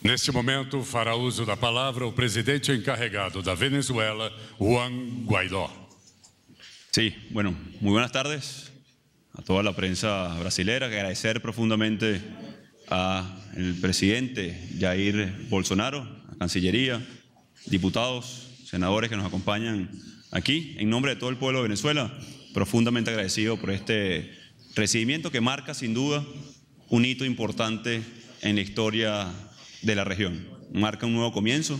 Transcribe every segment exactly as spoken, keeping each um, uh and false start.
Neste momento, fará uso da palavra o presidente encarregado da Venezuela, Juan Guaidó. Sí, bueno, muy buenas tardes a toda la prensa brasilera. Agradecer profundamente al presidente Jair Bolsonaro, a la Cancillería, diputados, senadores que nos acompañan aquí. En nombre de todo el pueblo de Venezuela, profundamente agradecido por este recibimiento que marca sin duda un hito importante en la historia de la región. Marca un nuevo comienzo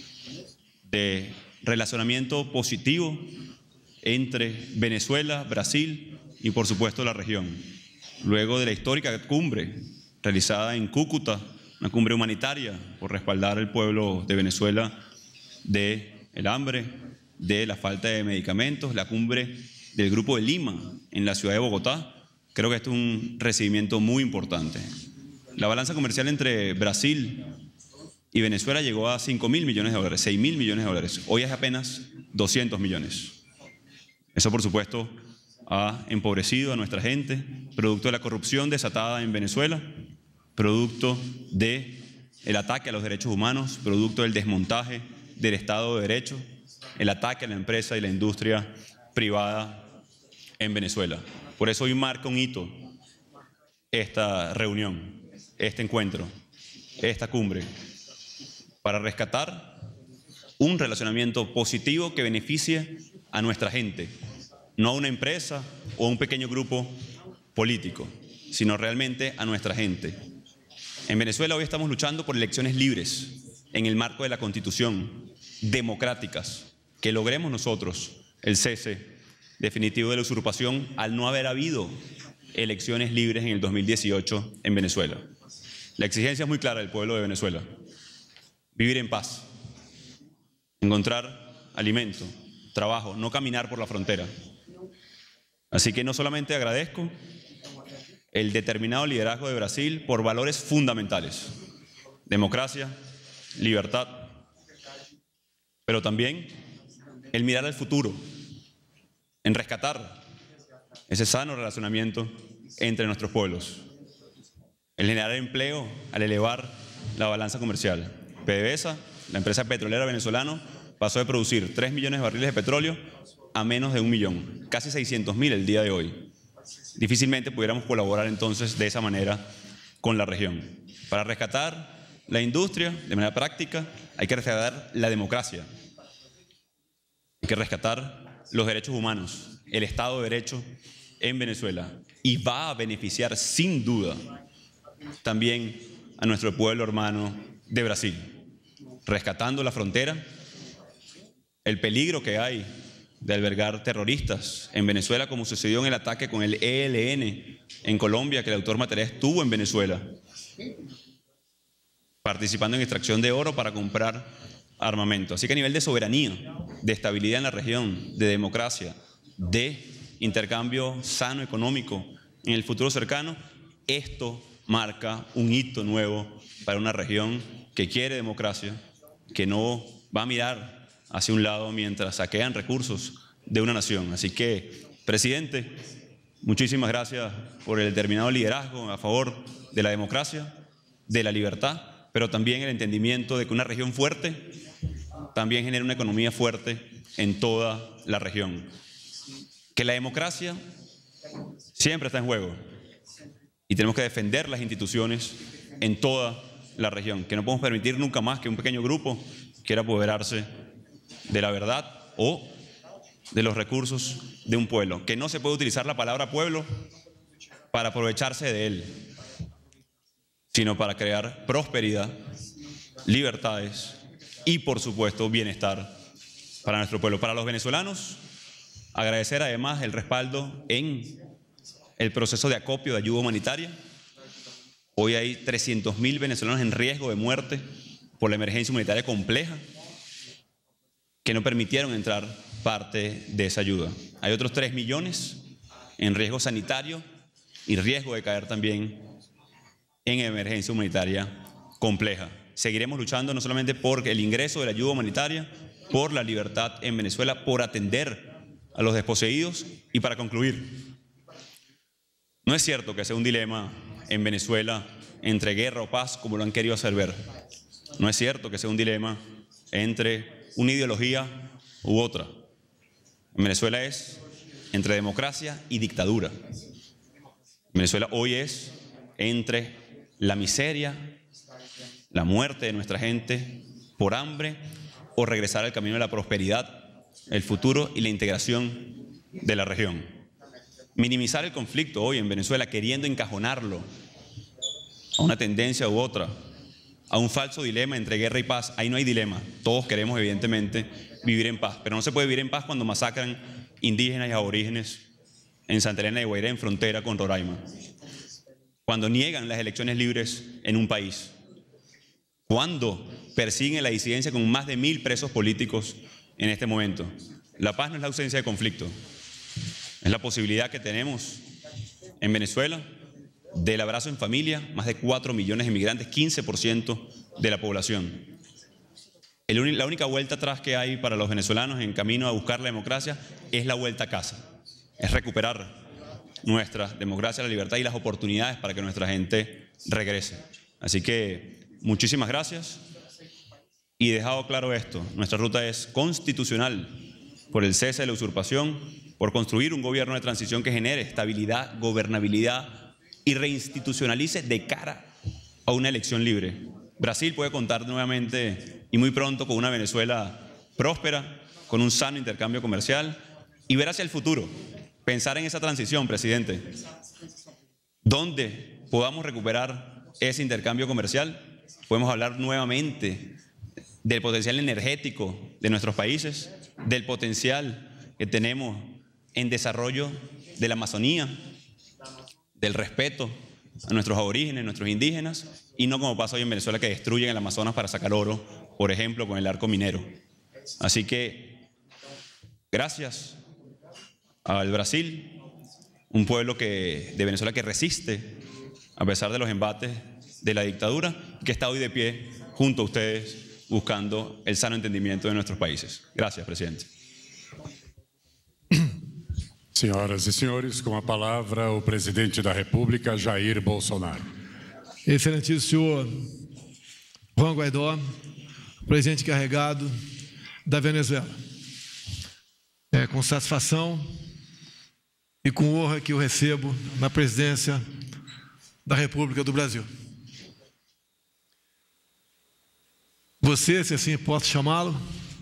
de relacionamiento positivo entre Venezuela, Brasil y por supuesto la región. Luego de la histórica cumbre realizada en Cúcuta, una cumbre humanitaria por respaldar al pueblo de Venezuela del hambre, de la falta de medicamentos, la cumbre del Grupo de Lima en la ciudad de Bogotá, creo que este es un recibimiento muy importante. La balanza comercial entre Brasil y Venezuela llegó a cinco mil millones de dólares, seis mil millones de dólares. Hoy es apenas doscientos millones. Eso, por supuesto, ha empobrecido a nuestra gente, producto de la corrupción desatada en Venezuela, producto del ataque a los derechos humanos, producto del desmontaje del Estado de Derecho, el ataque a la empresa y la industria privada en Venezuela. Por eso hoy marca un hito esta reunión, este encuentro, esta cumbre, para rescatar un relacionamiento positivo que beneficie a nuestra gente, no a una empresa o a un pequeño grupo político, sino realmente a nuestra gente. En Venezuela hoy estamos luchando por elecciones libres en el marco de la Constitución, democráticas, que logremos nosotros el cese definitivo de la usurpación al no haber habido elecciones libres en el dos mil dieciocho en Venezuela. La exigencia es muy clara del pueblo de Venezuela: vivir en paz, encontrar alimento, trabajo, no caminar por la frontera. Así que no solamente agradezco el determinado liderazgo de Brasil por valores fundamentales, democracia, libertad, pero también el mirar al futuro, en rescatar ese sano relacionamiento entre nuestros pueblos, el generar empleo al elevar la balanza comercial. PDVSA, la empresa petrolera venezolana, pasó de producir tres millones de barriles de petróleo a menos de un millón, casi seiscientos mil el día de hoy. Difícilmente pudiéramos colaborar entonces de esa manera con la región. Para rescatar la industria de manera práctica hay que rescatar la democracia, hay que rescatar los derechos humanos, el Estado de Derecho en Venezuela, y va a beneficiar sin duda también a nuestro pueblo hermano de Brasil, rescatando la frontera, el peligro que hay de albergar terroristas en Venezuela, como sucedió en el ataque con el E L N en Colombia, que el autor material estuvo en Venezuela, participando en extracción de oro para comprar armamento. Así que a nivel de soberanía, de estabilidad en la región, de democracia, de intercambio sano económico en el futuro cercano, esto marca un hito nuevo para una región que quiere democracia, que no va a mirar hacia un lado mientras saquean recursos de una nación. Así que, presidente, muchísimas gracias por el determinado liderazgo a favor de la democracia, de la libertad, pero también el entendimiento de que una región fuerte también genera una economía fuerte en toda la región. Que la democracia siempre está en juego y tenemos que defender las instituciones en toda la región, que no podemos permitir nunca más que un pequeño grupo quiera apoderarse de la verdad o de los recursos de un pueblo, que no se puede utilizar la palabra pueblo para aprovecharse de él, sino para crear prosperidad, libertades y, por supuesto, bienestar para nuestro pueblo. Para los venezolanos, agradecer además el respaldo en el proceso de acopio de ayuda humanitaria. Hoy hay trescientos mil venezolanos en riesgo de muerte por la emergencia humanitaria compleja que no permitieron entrar parte de esa ayuda. Hay otros tres millones en riesgo sanitario y riesgo de caer también en emergencia humanitaria compleja. Seguiremos luchando no solamente por el ingreso de la ayuda humanitaria, por la libertad en Venezuela, por atender a los desposeídos. Y para concluir, no es cierto que sea un dilema en Venezuela entre guerra o paz, como lo han querido hacer ver. No es cierto que sea un dilema entre una ideología u otra. En Venezuela es entre democracia y dictadura. Venezuela hoy es entre la miseria, la muerte de nuestra gente por hambre o regresar al camino de la prosperidad, el futuro y la integración de la región. Minimizar el conflicto hoy en Venezuela queriendo encajonarlo a una tendencia u otra, a un falso dilema entre guerra y paz. Ahí no hay dilema. Todos queremos evidentemente vivir en paz, pero no se puede vivir en paz cuando masacran indígenas y aborígenes en Santa Elena de Guairá, en frontera con Roraima, cuando niegan las elecciones libres en un país, cuando persiguen la disidencia con más de mil presos políticos en este momento. La paz no es la ausencia de conflicto, es la posibilidad que tenemos en Venezuela del abrazo en familia, más de cuatro millones de inmigrantes, quince por ciento de la población. El, la única vuelta atrás que hay para los venezolanos en camino a buscar la democracia es la vuelta a casa, es recuperar nuestra democracia, la libertad y las oportunidades para que nuestra gente regrese. Así que muchísimas gracias. Y dejado claro esto, nuestra ruta es constitucional por el cese de la usurpación, por construir un gobierno de transición que genere estabilidad, gobernabilidad y reinstitucionalice de cara a una elección libre. Brasil puede contar nuevamente y muy pronto con una Venezuela próspera, con un sano intercambio comercial y ver hacia el futuro. Pensar en esa transición, presidente, donde podamos recuperar ese intercambio comercial, podemos hablar nuevamente del potencial energético de nuestros países, del potencial que tenemos en desarrollo de la Amazonía, del respeto a nuestros aborígenes, nuestros indígenas, y no como pasa hoy en Venezuela, que destruyen el Amazonas para sacar oro, por ejemplo, con el arco minero. Así que, gracias al Brasil, un pueblo que, de Venezuela que resiste a pesar de los embates de la dictadura, que está hoy de pie junto a ustedes buscando el sano entendimiento de nuestros países. Gracias, presidente. Senhoras e senhores, com a palavra o presidente da República, Jair Bolsonaro. Excelentíssimo senhor Juan Guaidó, presidente encarregado da Venezuela. É com satisfação e com honra que eu recebo na presidência da República do Brasil. Você, se assim posso chamá-lo,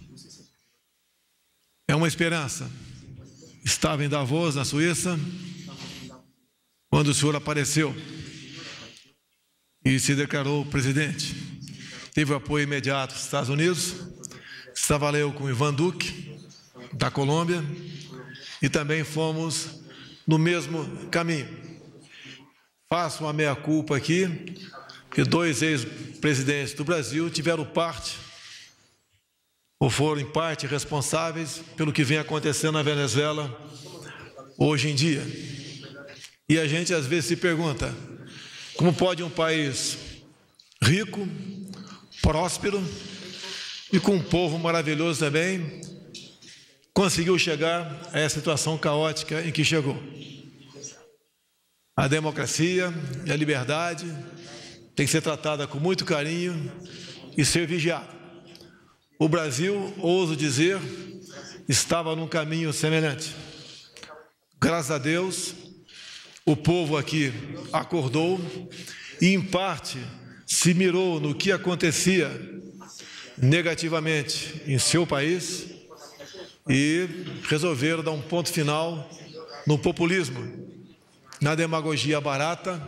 é uma esperança. Estava em Davos, na Suíça, quando o senhor apareceu e se declarou presidente. Teve o apoio imediato dos Estados Unidos, estava eu com Ivan Duque, da Colômbia, e também fomos no mesmo caminho. Faço uma meia-culpa aqui, que dois ex-presidentes do Brasil tiveram parte, ou foram em parte responsáveis pelo que vem acontecendo na Venezuela hoje em dia. E a gente às vezes se pergunta, como pode um país rico, próspero e com um povo maravilhoso também, conseguiu chegar a essa situação caótica em que chegou? A democracia e a liberdade tem que ser tratada com muito carinho e ser vigiada. O Brasil, ouso dizer, estava num caminho semelhante. Graças a Deus, o povo aqui acordou e, em parte, se mirou no que acontecia negativamente em seu país e resolveram dar um ponto final no populismo, na demagogia barata,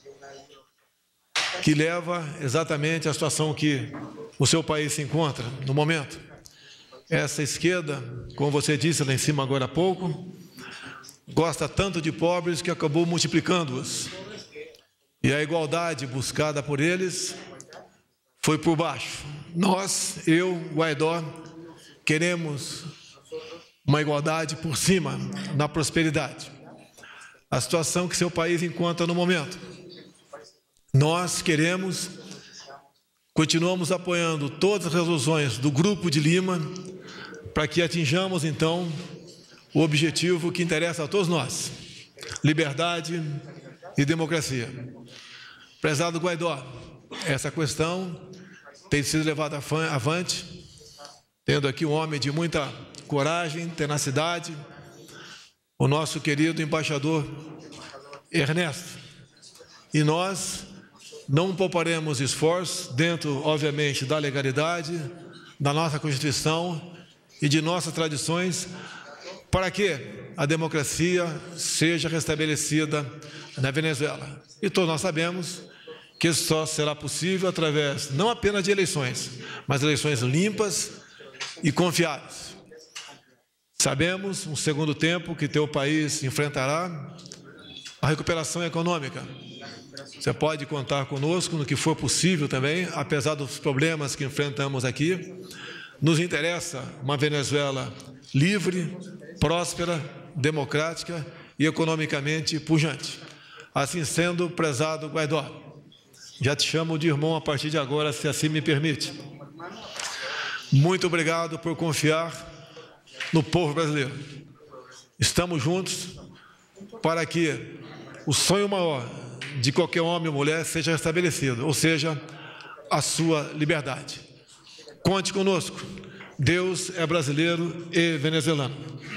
que leva exatamente à situação que o seu país se encontra no momento. Essa esquerda, como você disse lá em cima agora há pouco, gosta tanto de pobres que acabou multiplicando-os. E a igualdade buscada por eles foi por baixo. Nós, eu, Guaidó, queremos uma igualdade por cima, na prosperidade. A situação que seu país encontra no momento. Nós queremos, continuamos apoiando todas as resoluções do Grupo de Lima para que atinjamos, então, o objetivo que interessa a todos nós, liberdade e democracia. Prezado Guaidó, essa questão tem sido levado avante, tendo aqui um homem de muita coragem, tenacidade, o nosso querido embaixador Ernesto. E nós não pouparemos esforços dentro, obviamente, da legalidade, da nossa Constituição e de nossas tradições, para que a democracia seja restabelecida na Venezuela. E todos nós sabemos que isso só será possível através, não apenas de eleições, mas eleições limpas e confiáveis. Sabemos, um segundo tempo, que teu país enfrentará a recuperação econômica. Você pode contar conosco no que for possível também, apesar dos problemas que enfrentamos aqui. Nos interessa uma Venezuela livre, próspera, democrática e economicamente pujante. Assim sendo, prezado Guaidó, já te chamo de irmão a partir de agora, se assim me permite. Muito obrigado por confiar no povo brasileiro. Estamos juntos para que o sonho maior de qualquer homem ou mulher seja restabelecido, ou seja, a sua liberdade. Conte conosco. Deus é brasileiro e venezuelano.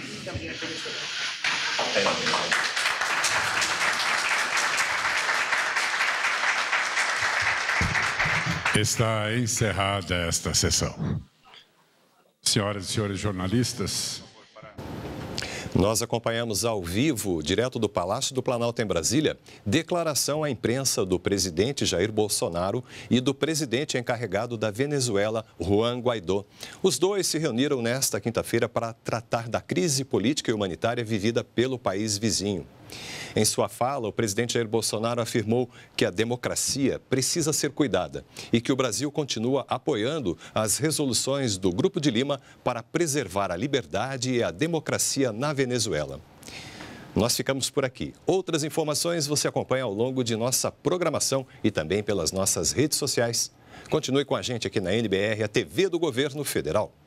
Está encerrada esta sessão. Senhoras e senhores jornalistas, nós acompanhamos ao vivo, direto do Palácio do Planalto em Brasília, declaração à imprensa do presidente Jair Bolsonaro e do presidente encarregado da Venezuela, Juan Guaidó. Os dois se reuniram nesta quinta-feira para tratar da crise política e humanitária vivida pelo país vizinho. Em sua fala, o presidente Jair Bolsonaro afirmou que a democracia precisa ser cuidada e que o Brasil continua apoiando as resoluções do Grupo de Lima para preservar a liberdade e a democracia na Venezuela. Nós ficamos por aqui. Outras informações você acompanha ao longo de nossa programação e também pelas nossas redes sociais. Continue com a gente aqui na N B R, a T V do Governo Federal.